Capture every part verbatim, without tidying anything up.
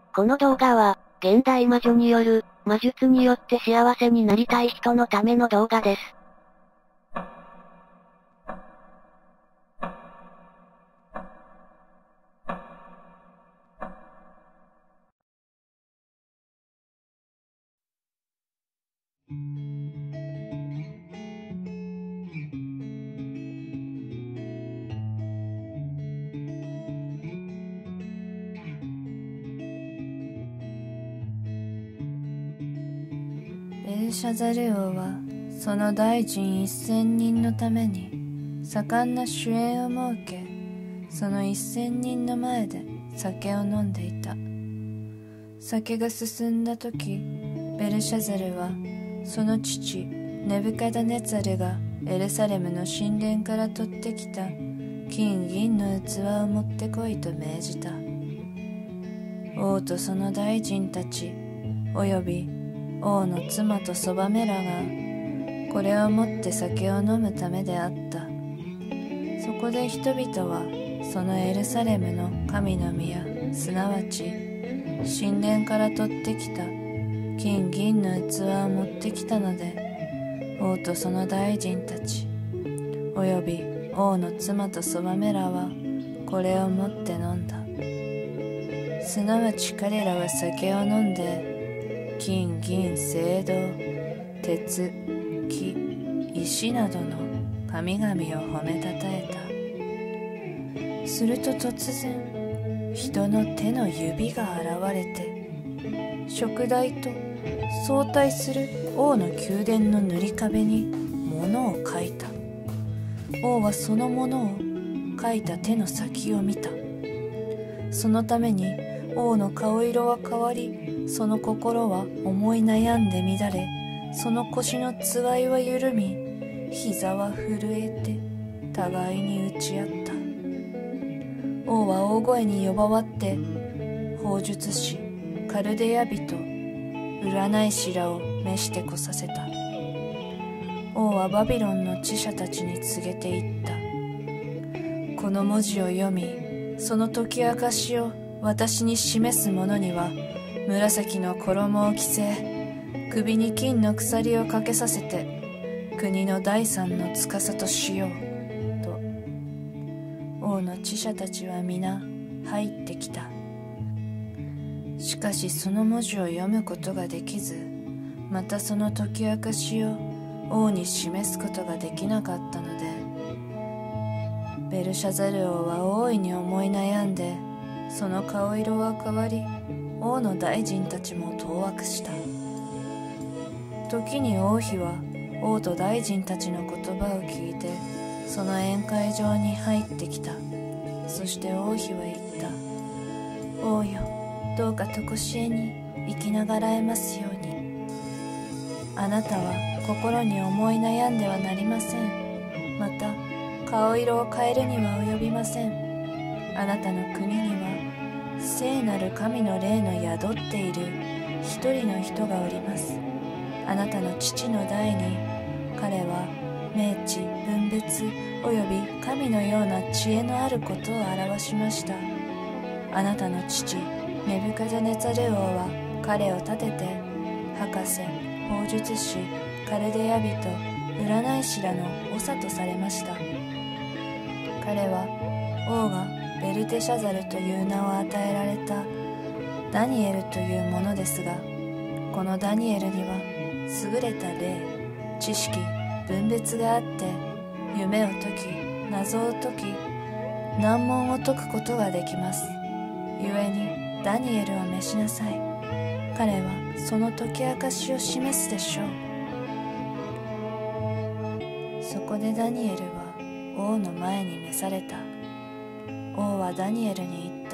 この動画は、現代魔女による、魔術によって幸せになりたい人のための動画です。 ベルシャザル王はその大臣一千人のために盛んな酒宴を設け、その一千人の前で酒を飲んでいた。酒が進んだ時、ベルシャザルはその父ネブカダネツァルがエルサレムの神殿から取ってきた金銀の器を持ってこいと命じた。王とその大臣たちおよび王の妻とそばめらがこれを持って酒を飲むためであった。そこで人々はそのエルサレムの神の宮、すなわち神殿から取ってきた金銀の器を持ってきたので、王とその大臣たちおよび王の妻とそばめらはこれを持って飲んだ。すなわち彼らは酒を飲んで金銀青銅鉄木石などの神々を褒めたたえた。すると突然人の手の指が現れて燭台と相対する王の宮殿の塗り壁に物を書いた。王はその物を書いた手の先を見た。そのために王の顔色は変わり、その心は思い悩んで乱れ、その腰のつわいは緩み、膝は震えて互いに打ち合った。王は大声に呼ばわって砲術師カルデア人占い師らを召してこさせた。王はバビロンの知者たちに告げていった。この文字を読み、その解き明かしを私に示す者には紫の衣を着せ、首に金の鎖をかけさせて国の第三の司としようと。王の知者たちは皆入ってきた。しかしその文字を読むことができず、またその解き明かしを王に示すことができなかったので、ベルシャザル王は大いに思い悩んで、その顔色は変わり、王の大臣たちも当惑した。時に王妃は王と大臣たちの言葉を聞いてその宴会場に入ってきた。そして王妃は言った。王よ、どうか常しえに生きながらえますように。あなたは心に思い悩んではなりません。また顔色を変えるには及びません。あなたの国には聖なる神の霊の宿っている一人の人がおります。あなたの父の代に彼は明智分別および神のような知恵のあることを表しました。あなたの父ネブカザネツァル王は彼を立てて博士、砲術師、カルデア人、占い師らの長とされました。彼は王がベルテシャザルという名を与えられたダニエルというものですが、このダニエルには優れた霊、知識、分別があって、夢を解き、謎を解き、難問を解くことができます。ゆえにダニエルを召しなさい。彼はその解き明かしを示すでしょう。そこでダニエルは王の前に召された。王はダニエルに言った。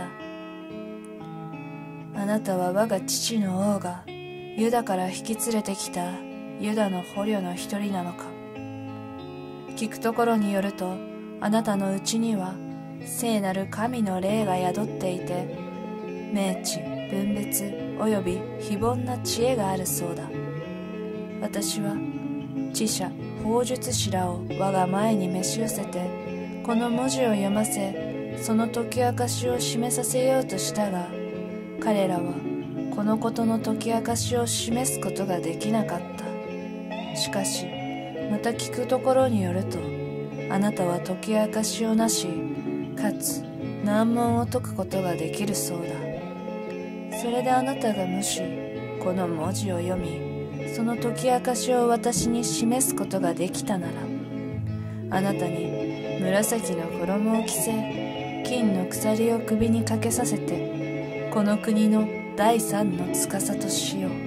あなたは我が父の王がユダから引き連れてきたユダの捕虜の一人なのか。聞くところによると、あなたのうちには聖なる神の霊が宿っていて、明智、分別および非凡な知恵があるそうだ。私は知者、砲術師らを我が前に召し寄せて、この文字を読ませ、その解き明かしを示させようとしたが、 彼らはこのことの解き明かしを示すことができなかった。しかし、また聞くところによると、あなたは解き明かしをなし、かつ難問を解くことができるそうだ。それであなたがもし、この文字を読み、その解き明かしを私に示すことができたなら、あなたに紫の衣を着せ、金の鎖を首にかけさせて、この国の第三の司としよう。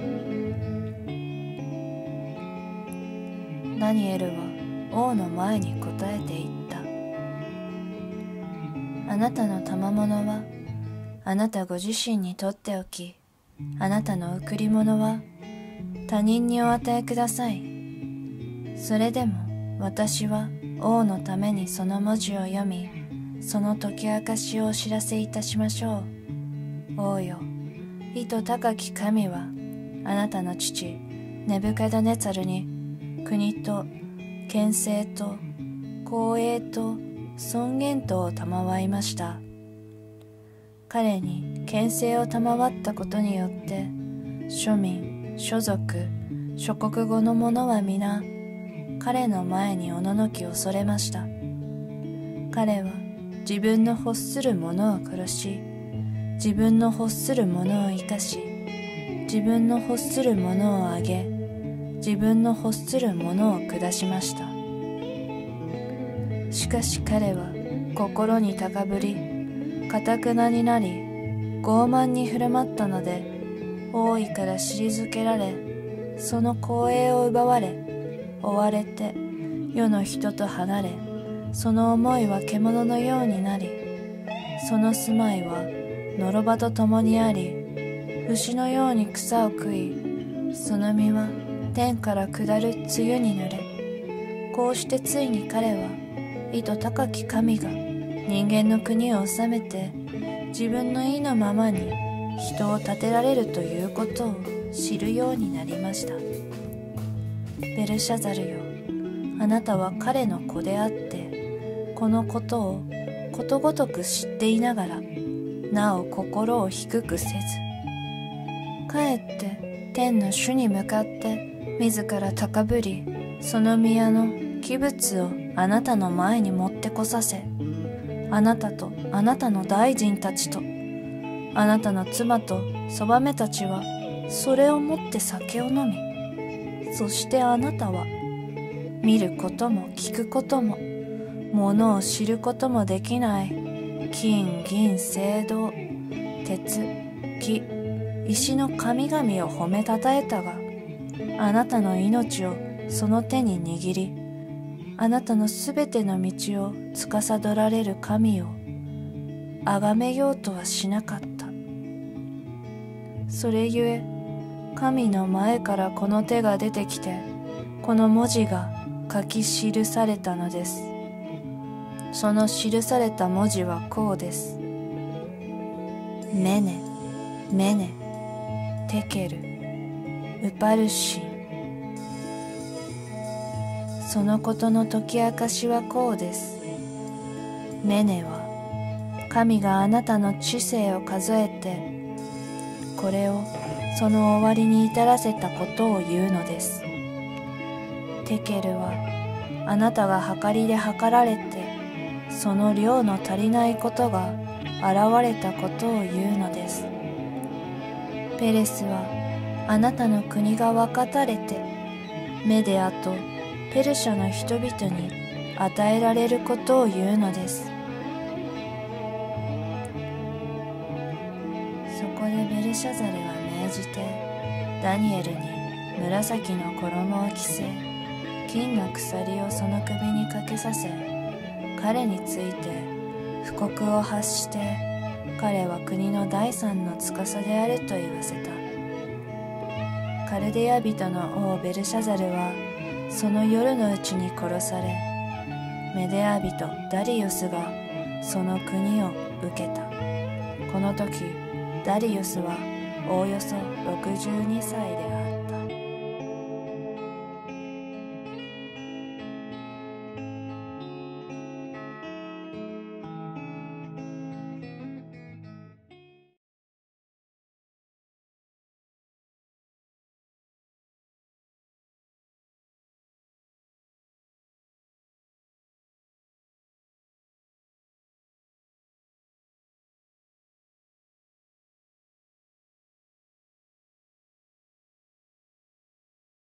ダニエルは王の前に答えていった。あなたの賜物はあなたご自身にとっておき、あなたの贈り物は他人にお与えください。それでも私は王のためにその文字を読み、その解き明かしをお知らせいたしましょう。王よ、意図高き神はあなたの父ネブカドネツァルに国と権勢と光栄と尊厳とを賜いました。彼に権勢を賜ったことによって、庶民、諸族、諸国語の者は皆、彼の前におののき恐れました。彼は自分の欲する者を殺し、自分の欲する者を生かし、自分の欲する者をあげ、自分の欲する者を下しました。しかし彼は心に高ぶり、堅くなになり、傲慢に振る舞ったので、王位から退けられ、その光栄を奪われ、追われて、世の人と離れ、その思いは獣のようになり、その住まいはのろばと共にあり、牛のように草を食い、その実は天から下る梅雨に濡れ、こうしてついに彼は、意図高き神が人間の国を治めて、自分の意のままに人を立てられるということを知るようになりました。ベルシャザルよ、あなたは彼の子であって、このことをことごとく知っていながら、なお心を低くせず、かえって天の主に向かって自ら高ぶり、その宮の器物をあなたの前に持ってこさせ、あなたとあなたの大臣たちと、あなたの妻とそばめたちは、それをもって酒を飲み、そしてあなたは、見ることも聞くことも、ものを知ることもできない、金、銀、青銅、鉄、木、石の神々を褒めたたえたが、あなたの命をその手に握り、あなたのすべての道を司られる神を崇めようとはしなかった。それゆえ、神の前からこの手が出てきて、この文字が書き記されたのです。その記された文字はこうです。メネ、メネ、テケル、ウパルシン。そのことの解き明かしはこうです。メネは、神があなたの知性を数えて、これをその終わりに至らせたことを言うのです。テケルは、あなたが計りで計られて、その量の足りないことが現れたことを言うのです。ペレスは、あなたの国が分かたれて、メデアとペルシャの人々に与えられることを言うのです。そこでベルシャザルは命じて、ダニエルに紫の衣を着せ、金の鎖をその首にかけさせ、彼について布告を発して、彼は国の第三の司であると言わせた。カルデア人の王ベルシャザルは、その夜のうちに殺され、メデア人ダリウスがその国を受けた。この時、ダリウスはおおよそろくじゅうにさいである。